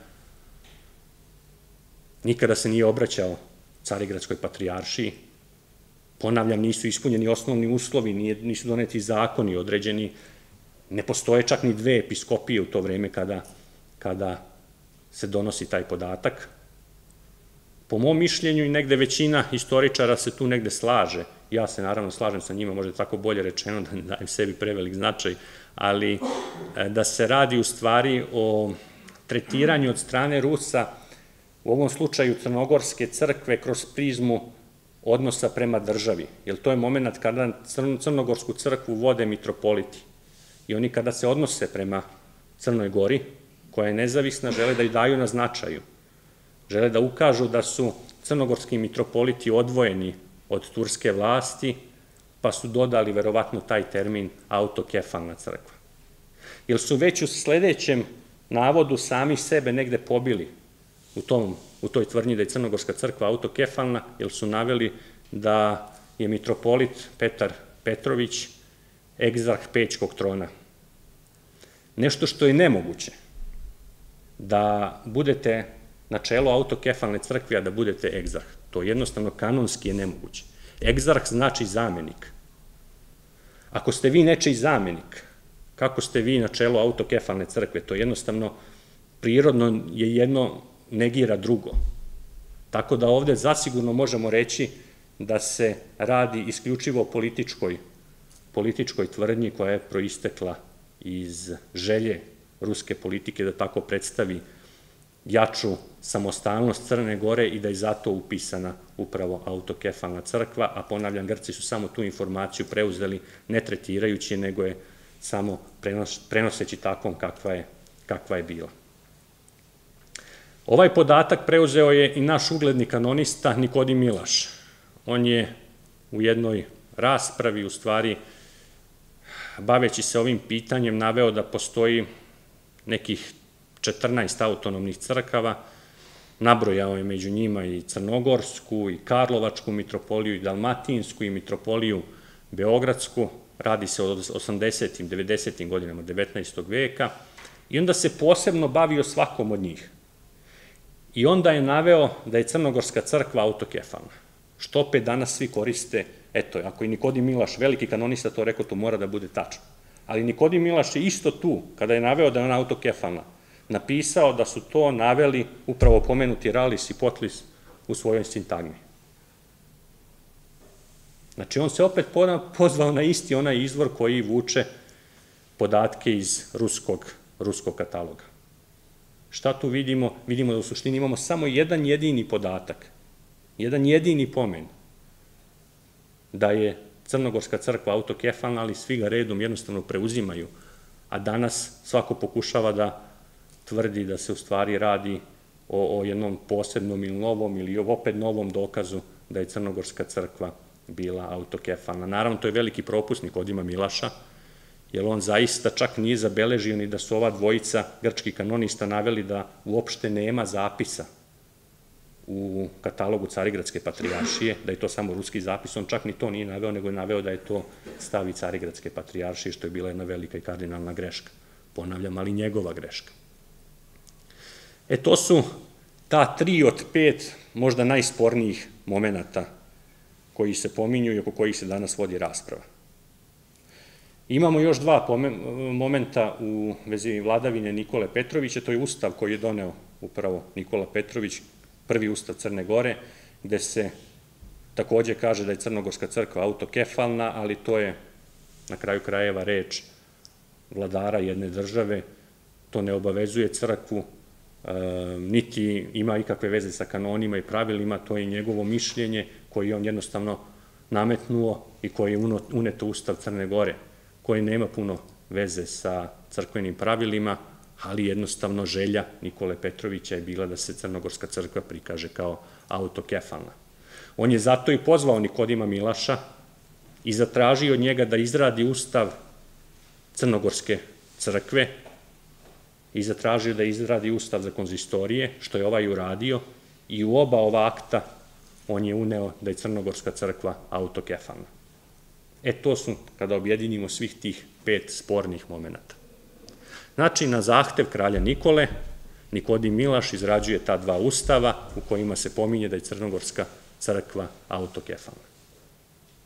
A: Nikada se nije obraćao Carigradskoj patrijaršiji, ponavljam, nisu ispunjeni osnovni uslovi, nisu doneti zakoni određeni, ne postoje čak ni dve episkopije u to vreme kada se donosi taj podatak. Po mom mišljenju i negde većina historičara se tu negde slaže, ja se naravno slažem sa njima, možda je tako bolje rečeno da ne dajem sebi prevelik značaj, ali da se radi u stvari o tretiranju od strane Rusa, u ovom slučaju Crnogorske crkve, kroz prizmu odnosa prema državi, jer to je moment kada Crnogorsku crkvu vode mitropoliti i oni kada se odnose prema Crnoj Gori, koja je nezavisna, žele da ju daju na značaju, žele da ukažu da su crnogorski mitropoliti odvojeni od turske vlasti, pa su dodali verovatno taj termin autokefalna crkva. Jer su već u sledećem navodu sami sebe negde pobili u toj tvrdnji da je Crnogorska crkva autokefalna, jer su naveli da je mitropolit Petar Petrović egzarh Pećkog trona. Nešto što je nemoguće, da budete na čelu autokefalne crkve, a da budete egzarh. To jednostavno kanonski je nemoguće. Egzarh znači zamenik. Ako ste vi nečiji zamenik, kako ste vi na čelu autokefalne crkve? To jednostavno, prirodno je jedno negira drugo. Tako da ovde zasigurno možemo reći da se radi isključivo o političkoj tvrdnji koja je proistekla iz želje ruske politike da tako predstavi jaču samostalnost Crne Gore i da je zato upisana upravo autokefalna crkva, a ponavljam, Grci su samo tu informaciju preuzeli ne tretirajući, nego je samo prenoseći takvom kakva je bila. Ovaj podatak preuzeo je i naš ugledni kanonista Nikodim Milaš. On je u jednoj raspravi, u stvari, baveći se ovim pitanjem, naveo da postoji nekih 14 autonomnih crkava, nabrojao je među njima i Crnogorsku, i Karlovačku mitropoliju, i Dalmatinsku, i mitropoliju Beogradsku, radi se o 80. 90. godinama 19. veka, i onda se posebno bavio svakom od njih. I onda je naveo da je Crnogorska crkva autokefalna, što opet danas svi koriste, eto, ako i Nikodim Milaš, veliki kanonista, to rekao, to mora da bude tačno. Ali Nikodim Milaš je isto tu, kada je naveo da je ona autokefalna, napisao da su to naveli upravo pomenuti Ralis i Potlis u svojoj sintagmi. Znači, on se opet pozvao na isti onaj izvor koji vuče podatke iz ruskog kataloga. Šta tu vidimo? Vidimo da u suštini imamo samo jedan jedini podatak, jedan jedini pomen da je Crnogorska crkva autokefalna, ali svi ga redom jednostavno preuzimaju, a danas svako pokušava da tvrdi da se u stvari radi o jednom posebnom ili novom ili opet novom dokazu da je Crnogorska crkva bila autokefalna. Naravno, to je veliki propust Nikodima Milaša, jer on zaista čak nije zabeležio ni da su ova dvojica grčkih kanonista naveli da uopšte nema zapisa u katalogu Carigradske patrijaršije, da je to samo ruski zapis, on čak ni to nije naveo, nego je naveo da je to stav i Carigradske patrijaršije, što je bila jedna velika i kardinalna greška. Ponavljam, ali njegova greška. To su ta 3 od 5 možda najspornijih momenata koji se pominju i oko kojih se danas vodi rasprava. Imamo još 2 momenta u vezi vladavine Nikole Petrovića, to je ustav koji je doneo upravo Nikola Petrović, prvi ustav Crne Gore, gde se takođe kaže da je Crnogorska crkva autokefalna, ali to je na kraju krajeva reč vladara jedne države, to ne obavezuje crkvu, niti ima ikakve veze sa kanonima i pravilima, to je njegovo mišljenje koje je on jednostavno nametnuo i koje je uneto u ustav Crne Gore, koje nema puno veze sa crkvenim pravilima, ali jednostavno želja Nikole Petrovića je bila da se Crnogorska crkva prikaže kao autokefalna. On je zato i pozvao Nikodima Milaša i zatražio od njega da izradi ustav Crnogorske crkve i zatražio da izradi ustav za konzistorije, što je ovaj uradio, i u oba ova akta on je uneo da je Crnogorska crkva autokefalna. To su, kada objedinimo svih tih 5 spornih momenta. Znači, na zahtev kralja Nikole, Nikodim Milaš izrađuje ta 2 ustava u kojima se pominje da je Crnogorska crkva autokefalna.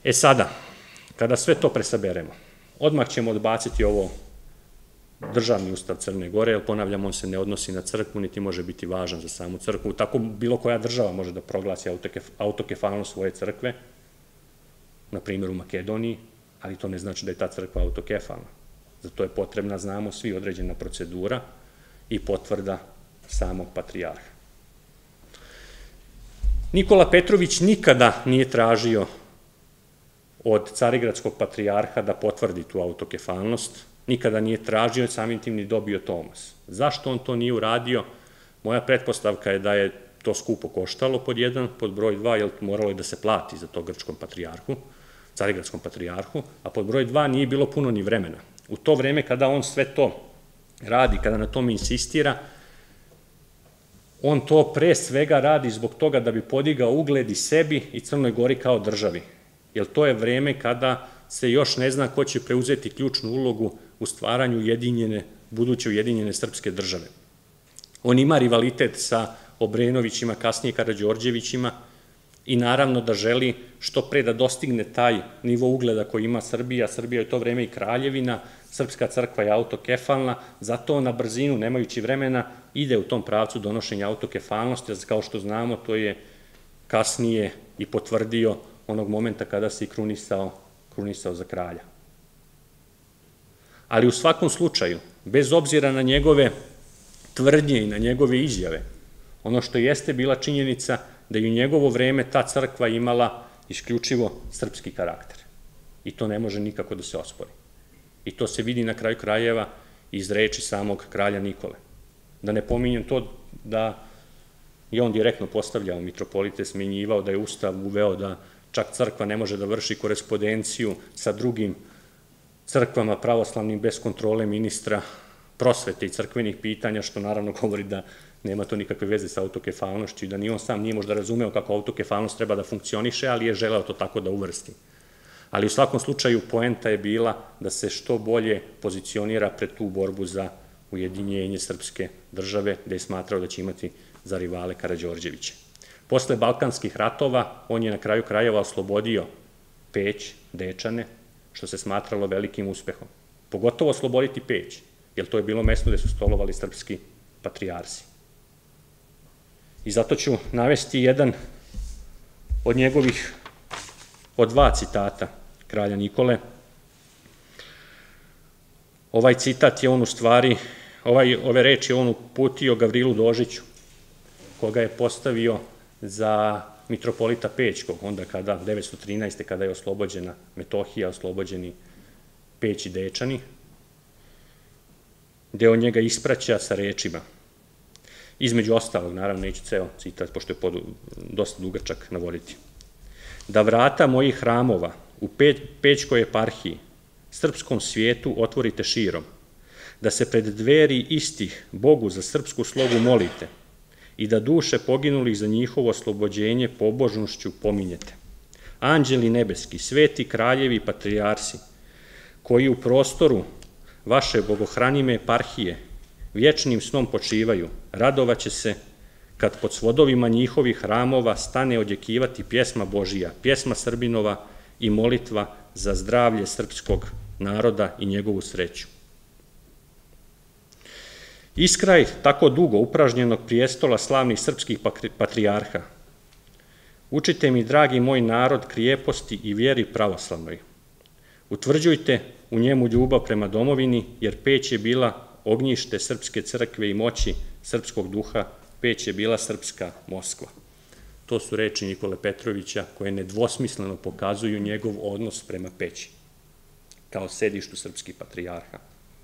A: E sada, kada sve to presaberemo, odmah ćemo odbaciti ovo državni ustav Crne Gore, jer ponavljam, on se ne odnosi na crkvu, niti može biti važan za samu crkvu. Tako bilo koja država može da proglasi autokefalnost svoje crkve, na primjer u Makedoniji, ali to ne znači da je ta crkva autokefalna. Za to je potrebna, znamo svi, određena procedura i potvrda samog patrijarha. Nikola Petrović nikada nije tražio od carigradskog patrijarha da potvrdi tu autokefalnost, nikada nije tražio, samim tim ni dobio Tomas. Zašto on to nije uradio? Moja pretpostavka je da je to skupo koštalo pod jedan, pod broj dva, jer moralo je da se plati za to grčkom patrijarhu, carigradskom patrijarhu, a pod broj dva nije bilo puno ni vremena. U to vreme kada on sve to radi, kada na tome insistira, on to pre svega radi zbog toga da bi podigao ugled i sebi i Crnoj Gori kao državi. Jer to je vreme kada se još ne zna ko će preuzeti ključnu ulogu u stvaranju buduće ujedinjene srpske države. On ima rivalitet sa Obrenovićima, kasnije Karađorđevićima i naravno da želi što pre da dostigne taj nivo ugleda koji ima Srbija. Srbija je u to vreme i kraljevina, srpska crkva je autokefalna, zato on na brzinu, nemajući vremena, ide u tom pravcu donošenja autokefalnosti, kao što znamo, to je kasnije i potvrdio onog momenta kada se i krunisao za kralja. Ali u svakom slučaju, bez obzira na njegove tvrdnje i na njegove izjave, ono što jeste bila činjenica da je u njegovo vreme ta crkva imala isključivo srpski karakter. I to ne može nikako da se ospori. I to se vidi na kraju krajeva iz reči samog kralja Nikole. Da ne pominjem to da je on direktno postavljao mitropolite, smenjivao, da je Ustav uveo da čak crkva ne može da vrši korespondenciju sa drugim crkvama pravoslavnim bez kontrole ministra prosvete i crkvenih pitanja, što naravno govori da nema to nikakve veze sa autokefalnošću i da ni on sam nije možda razumeo kako autokefalnost treba da funkcioniše, ali je želeo to tako da uvrsti. Ali u svakom slučaju poenta je bila da se što bolje pozicionira pred tu borbu za ujedinjenje srpske države, gde je smatrao da će imati za rivale Karađorđeviće. Posle Balkanskih ratova, on je na kraju krajeva oslobodio Peć, Dečane, što se smatralo velikim uspehom. Pogotovo osloboditi Peć, jer to je bilo mesto gde su stolovali srpski patrijarsi. I zato ću navesti jedan od njegovih, od dva citata kralja Nikole. Ovaj citat je on u stvari, ove reči je on uputio Gavrilu Dožiću, koga je postavio za mitropolita Pećkog, onda kada, 913. kada je oslobođena Metohija, oslobođeni Peć i Dečani, gde on njega ispraća sa rečima. Između ostalog, naravno, neću ceo citat, pošto je dosta dugačak navoditi. Da vrata mojih hramova u Pećkoj eparhiji, srpskom svijetu otvorite širom, da se pred dveri istih Bogu za srpsku slogu molite i da duše poginulih za njihovo oslobođenje pobožnošću pominjete. Anđeli nebeski, sveti kraljevi i patrijarsi, koji u prostoru vaše bogohranime eparhije vječnim snom počivaju, radovaće se kad pod svodovima njihovih hramova stane odjekivati pjesma Božija, pjesma Srbinova i molitva za zdravlje srpskog naroda i njegovu sreću. Iskraj tako dugo upražnjenog prijestola slavnih srpskih patrijarha, učite mi, dragi moj narod, krijeposti i vjeri pravoslavnoj. Utvrđujte u njemu ljubav prema domovini, jer Peć je bila ognjište srpske crkve i moći srpskog duha, Peć je bila srpska Moskva. To su reči Nikole Petrovića koje nedvosmisleno pokazuju njegov odnos prema Peći, kao sedištu srpskih patrijarha.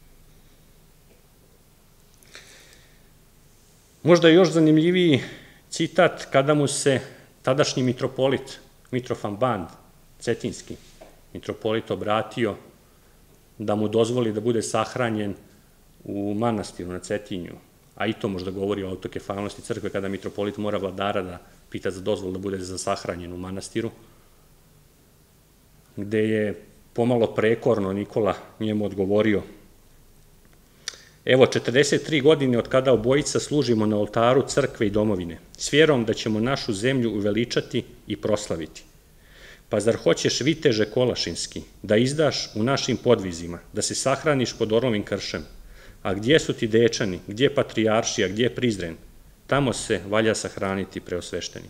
A: Možda je još zanimljiviji citat kada mu se tadašnji mitropolit, Mitrofan Band, cetinski mitropolit, obratio da mu dozvoli da bude sahranjen u manastiru na Cetinju, a i to možda govori o autokefalnosti crkve, kada mitropolit mora vladara da pita za dozvolu da bude sahranjen u manastiru, gde je pomalo prekorno Nikola njemu odgovorio: evo, 43 godine od kada obojica služimo na oltaru crkve i domovine, s vjerom da ćemo našu zemlju uveličati i proslaviti. Pa zar hoćeš viteže Kolašinski, da izdaš u našim podvizima, da se sahraniš pod Orlovim kršem? A gdje su ti dečani, gdje patrijaršija, gdje Prizren? Tamo se valja sahraniti preosvešteni.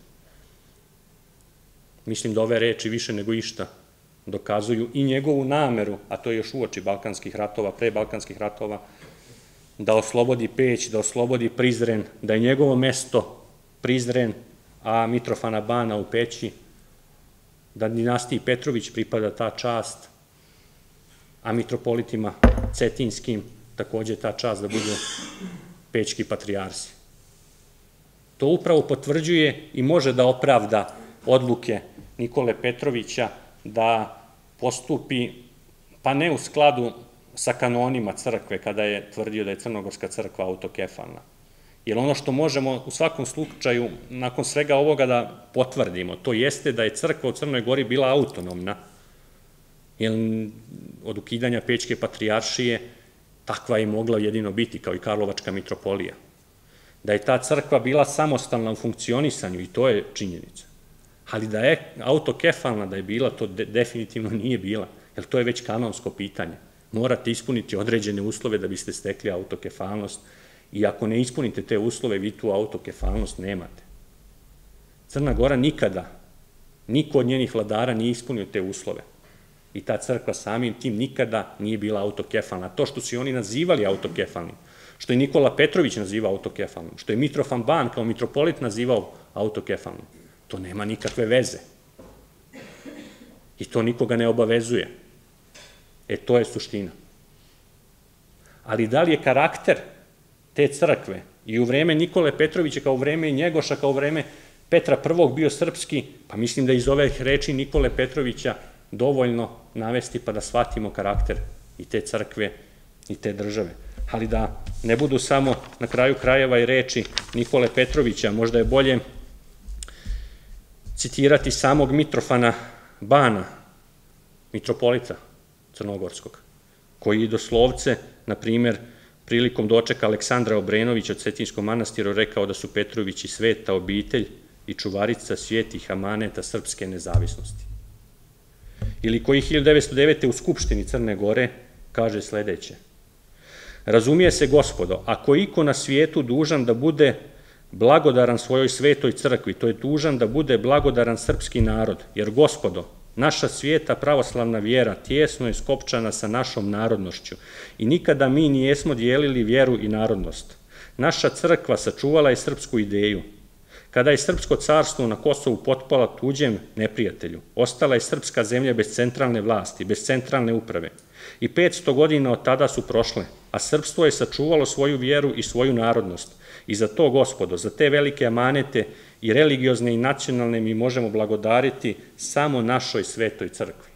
A: Mislim da ove reči više nego išta dokazuju i njegovu nameru, a to je još uoči balkanskih ratova, pre balkanskih ratova, da oslobodi Peć, da oslobodi Prizren, da je njegovo mesto Prizren, a Mitrofana Bana u Peći, da dinastiji Petrović pripada ta čast, a mitropolitima Cetinskim takođe ta čast da budu pećki patrijarsi. To upravo potvrđuje i može da opravda odluke Nikole Petrovića da postupi, pa ne u skladu sa kanonima crkve, kada je tvrdio da je Crnogorska crkva autokefalna. Jer ono što možemo u svakom slučaju, nakon svega ovoga da potvrdimo, to jeste da je crkva u Crnoj Gori bila autonomna, jer od ukidanja Pećke patrijaršije takva je mogla jedino biti, kao i Karlovačka mitropolija. Da je ta crkva bila samostalna u funkcionisanju, i to je činjenica. Ali da je autokefalna da je bila, to definitivno nije bila, jer to je već kanonsko pitanje. Morate ispuniti određene uslove da biste stekli autokefalnost, i ako ne ispunite te uslove, vi tu autokefalnost nemate. Crna Gora nikada, niko od njenih vladara nije ispunio te uslove. I ta crkva samim tim nikada nije bila autokefalna. To što su i oni nazivali autokefalnim, što je Nikola Petrović nazivao autokefalnim, što je Mitrofan Ban kao mitropolit nazivao autokefalnim, to nema nikakve veze. I to nikoga ne obavezuje. To je suština. Ali da li je karakter te crkve i u vreme Nikole Petrovića, kao u vreme Njegoša, kao u vreme Petra I bio srpski, pa mislim da iz ove reči Nikole Petrovića dovoljno navesti pa da shvatimo karakter i te crkve i te države. Ali da ne budu samo na kraju krajeva i reči Nikole Petrovića, možda je bolje citirati samog Mitrofana Bana, mitropolita crnogorskog, koji je doslovce, na primer, prilikom dočeka Aleksandra Obrenovića od Cetinjskom manastiru rekao da su Petrovići sveta obitelj i čuvarica svetih amaneta srpske nezavisnosti. Ili koji 1909. u Skupštini Crne Gore kaže sledeće: razumije se, gospodo, ako je iko na svijetu dužan da bude blagodaran svojoj svetoj crkvi, to je dužan da bude blagodaran srpski narod, jer, gospodo, naša svijeta pravoslavna vjera tijesno je skopčana sa našom narodnošću i nikada mi nijesmo dijelili vjeru i narodnost. Naša crkva sačuvala je srpsku ideju. Kada je srpsko carstvo na Kosovu potpala tuđem neprijatelju, ostala je srpska zemlja bez centralne vlasti, bez centralne uprave. I 500 godina od tada su prošle, a srpstvo je sačuvalo svoju vjeru i svoju narodnost. I za to, gospodo, za te velike amanete i religiozne i nacionalne mi možemo blagodariti samo našoj svetoj crkvi.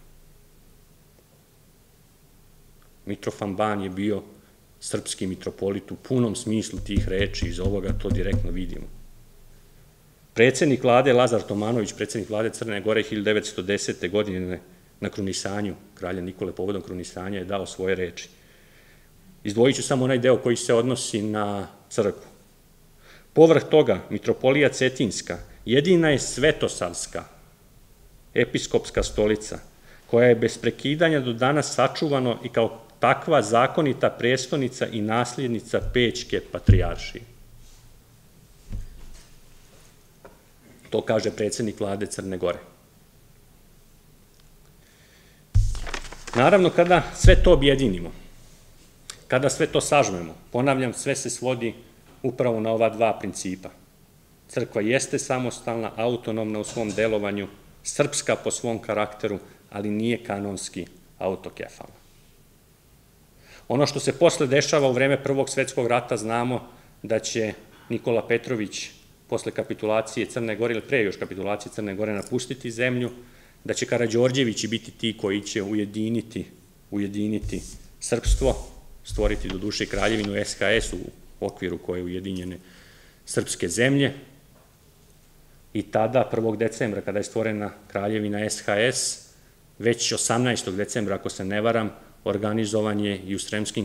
A: Mitrofan Ban je bio srpski mitropolit u punom smislu tih reči, iz ovoga to direktno vidimo. Predsednik vlade Lazar Tomanović, predsednik vlade Crne Gore 1910. godine na krunisanju kralja Nikole, povodom krunisanja, je dao svoje reči. Izdvojit ću samo onaj deo koji se odnosi na crkvu. Povrh toga, mitropolija Cetinjska jedina je svetosavska episkopska stolica, koja je bez prekidanja do danas sačuvano i kao takva zakonita prestonica i nasljednica Pećke patrijaršije. To kaže predsednik vlade Crne Gore. Naravno, kada sve to objedinimo, kada sve to sažmemo, ponavljam, sve se svodi upravo na ova dva principa. Crkva jeste samostalna, autonomna u svom delovanju, srpska po svom karakteru, ali nije kanonski autokefalna. Ono što se posle dešava u vreme Prvog svetskog rata, znamo da će Nikola Petrović posle kapitulacije Crne Gore, ili pre još kapitulacije Crne Gore, napustiti zemlju, da će Karađorđevići biti ti koji će ujediniti srpstvo, stvoriti do duše kraljevinu SHS u okviru koje je ujedinjene srpske zemlje. I tada, 1. decembra, kada je stvorena kraljevina SHS, već 18. decembra, ako se ne varam, organizovan je i u Sremskom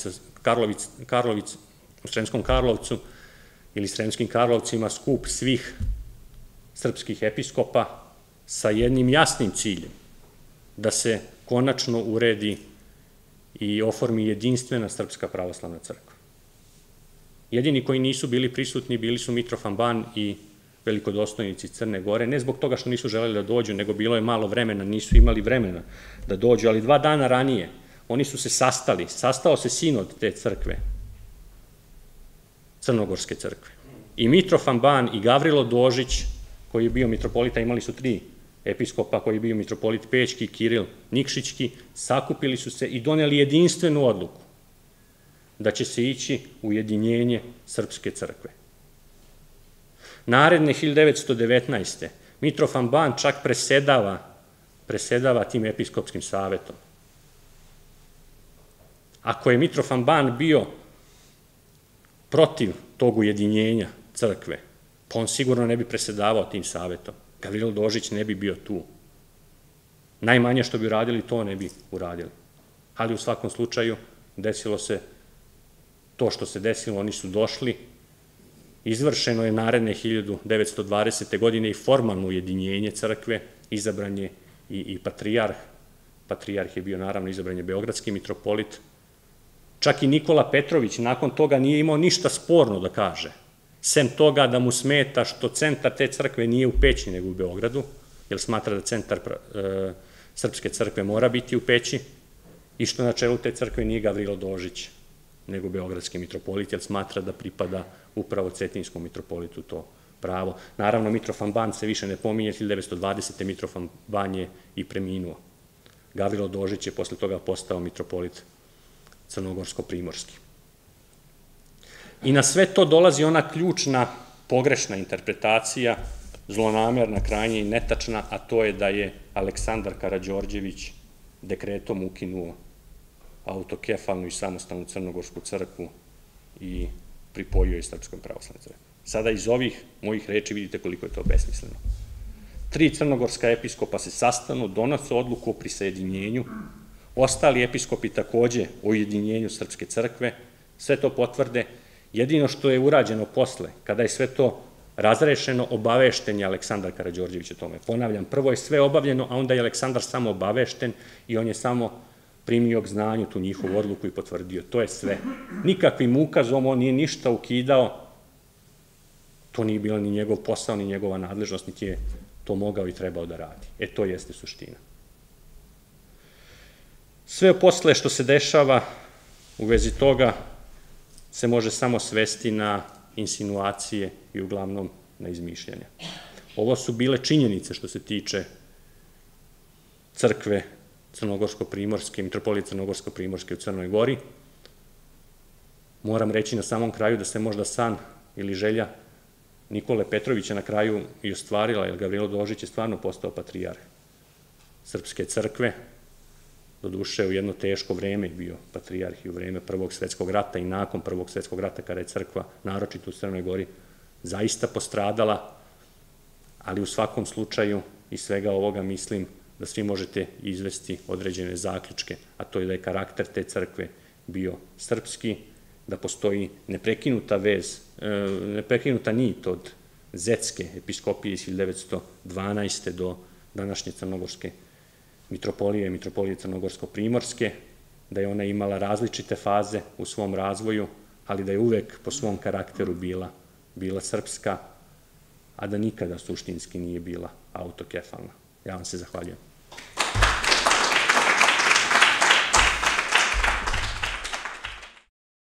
A: Karlovcu ili Sremskim Karlovcima skup svih srpskih episkopa sa jednim jasnim ciljem, da se konačno uredi i oformi jedinstvena Srpska pravoslavna crkva. Jedini koji nisu bili prisutni bili su Mitrovan Ban i velikodostojnici Crne Gore, ne zbog toga što nisu želeli da dođu, nego bilo je malo vremena, nisu imali vremena da dođu, ali 2 dana ranije oni su se sastali, sastao se sinod te crkve, Crnogorske crkve. I Mitrovan Ban i Gavrilo Dožić, koji je bio mitropolita, imali su 3 episkopa, koji je bio mitropolit Pećki, Kiril Nikšićki, sakupili su se i doneli jedinstvenu odluku da će se ići u ujedinjenje Srpske crkve. Naredne 1919. Mitrovan Ban čak presedava tim episkopskim savetom. Ako je Mitrovan Ban bio protiv tog ujedinjenja crkve, pa on sigurno ne bi presedavao tim savetom. Gavrilo Dožić ne bi bio tu. Najmanje što bi uradili, to ne bi uradili. Ali u svakom slučaju desilo se to što se desilo, oni su došli, izvršeno je naredne 1920. godine i formalno ujedinjenje crkve, izabran je i patrijarh. Patrijarh je bio, naravno, izabran je beogradski mitropolit. Čak i Nikola Petrović nakon toga nije imao ništa sporno da kaže, sem toga da mu smeta što centar te crkve nije u Peći nego u Beogradu, jer smatra da centar Srpske crkve mora biti u Peći, i što na čelu te crkve nije Gavrilo Dožić, nego beogradski mitropolit, jer smatra da pripada upravo Cetinjskom mitropolitu to pravo. Naravno, Mitrovan Ban se više ne pominje, 1920. Mitrovan Ban je i preminuo. Gavrilo Dožić je posle toga postao mitropolit crnogorsko-primorski. I na sve to dolazi ona ključna pogrešna interpretacija, zlonamerna, krajnje i netačna, a to je da je Aleksandar Karađorđević dekretom ukinuo autokefalnu i samostalnu Crnogorsku crkvu i pripojio je Srpskoj pravoslavnoj crkvi. Sada iz ovih mojih reči vidite koliko je to besmisleno. 3 crnogorska episkopa se sastanu, donose odluku o prisajedinjenju, ostali episkopi takođe o ujedinjenju Srpske crkve, sve to potvrde. Jedino što je urađeno posle, kada je sve to razrešeno, obavešten je Aleksandar Karađorđević o tome. Ponavljam, prvo je sve obavljeno, a onda je Aleksandar samo obavešten i on je samo primio k znanju tu njihovu odluku i potvrdio. To je sve. Nikakvim ukazom on nije ništa ukidao, to nije bilo ni njegov posao, ni njegova nadležnost, niti je to mogao i trebao da radi. To jeste suština. Sve posle što se dešava u vezi toga se može samo svesti na insinuacije i uglavnom na izmišljanja. Ovo su bile činjenice što se tiče crkve Crnogorsko-primorske, mitropolije Crnogorsko-primorske u Crnoj Gori. Moram reći na samom kraju da se možda san ili želja Nikole Petrovića na kraju i ostvarila, jer Gavrilo Dožić je stvarno postao patrijarh Srpske crkve. Doduše, u jedno teško vreme bio patrijarh i u vreme Prvog svetskog rata i nakon Prvog svetskog rata, kada je crkva, naročito u Crnoj Gori, zaista postradala, ali u svakom slučaju iz svega ovoga mislim da svi možete izvesti određene zaključke, a to je da je karakter te crkve bio srpski, da postoji neprekinuta vez, neprekinuta nit od Zetske episkopije iz 1912. do današnje Crnogorske mitropolije, mitropolije Crnogorsko-primorske, da je ona imala različite faze u svom razvoju, ali da je uvek po svom karakteru bila srpska, a da nikada suštinski nije bila autokefalna. Ja vam se zahvaljujem.